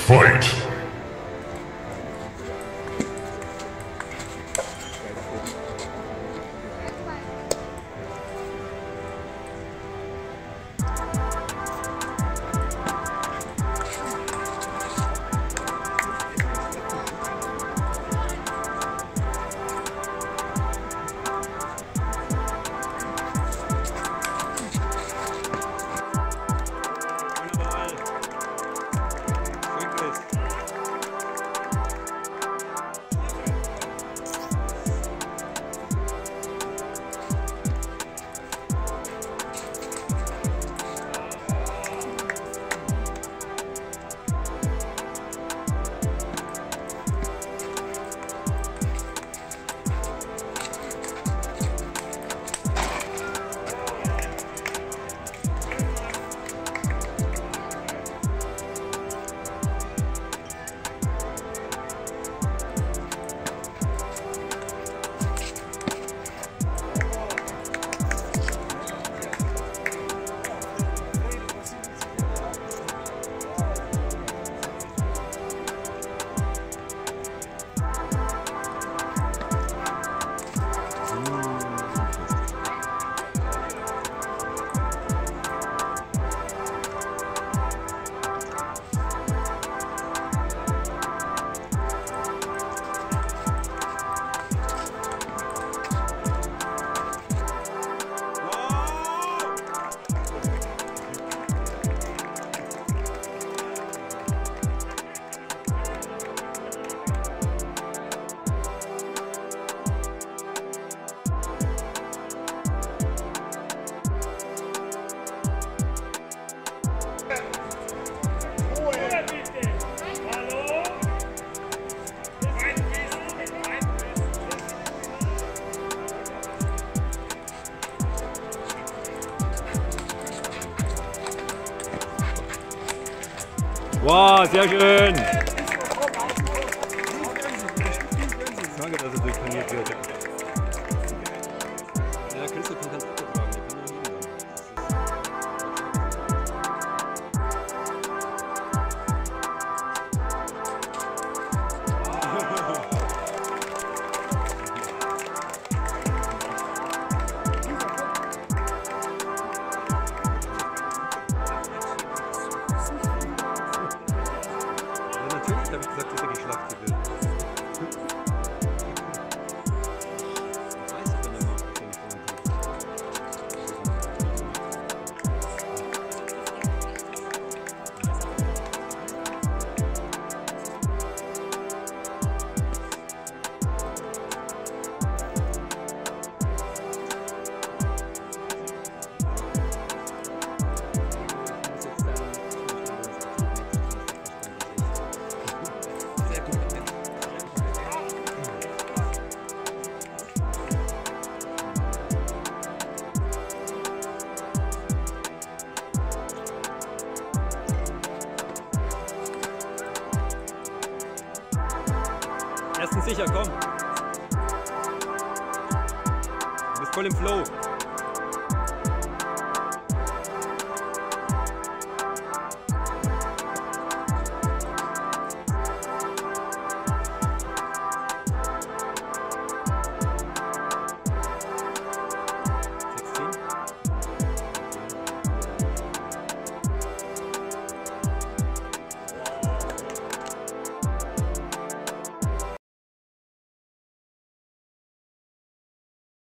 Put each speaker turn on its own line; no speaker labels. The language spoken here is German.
Fight!
Wow, sehr schön! Danke, dass er durchtrainiert wird. Ja, Christoph kann das Foto tragen, der kann ja hinten. Natürlich habe ich gesagt, dass er geschlachtet wird. Ich weiß es, wenn er macht, den Erstens sicher, komm. Du bist voll im Flow.